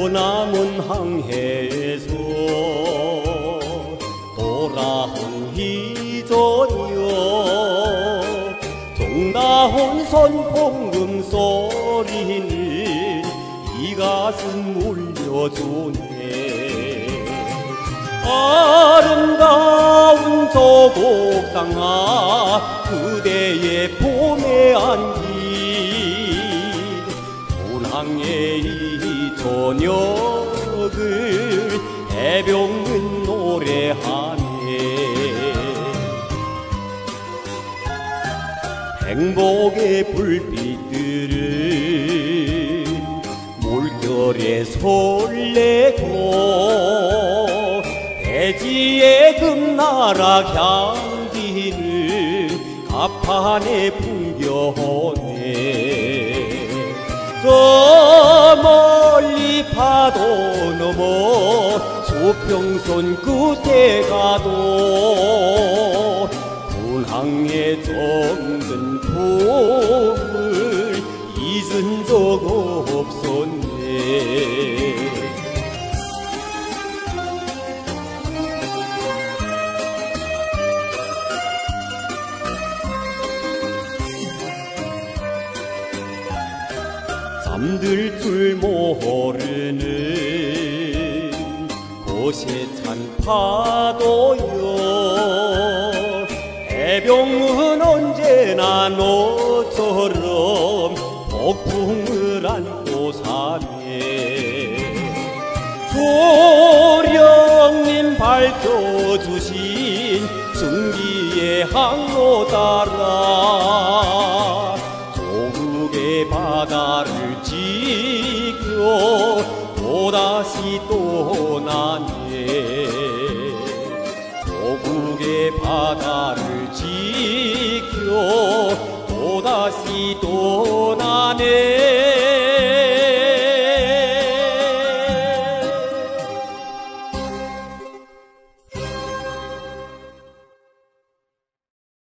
남은 항해에서 돌아온 희전이여 정다운 선봉금 소리는 이 가슴 울려주네. 아름다운 조국 땅아 그대의 봄의 안길 분항의 이 저녁을 해병은 노래하네. 행복의 불빛들은 물결에 설레고 대지의 금나락 향기는 가판에 풍겨오네. 저 멀리 파도 넘어 수평선 끝에 가도 분항의 정든 품을 잊은 적 없었네. 잠들 줄 모르는 곳에 찬 파도여 해병은 언제나 너처럼 폭풍을 안고 사네. 조령님 밝혀주신 승기의 항로 따라 조국의 바다를 지켜 또다시 떠나네. 조국의 바다를 지켜 또다시 떠나네.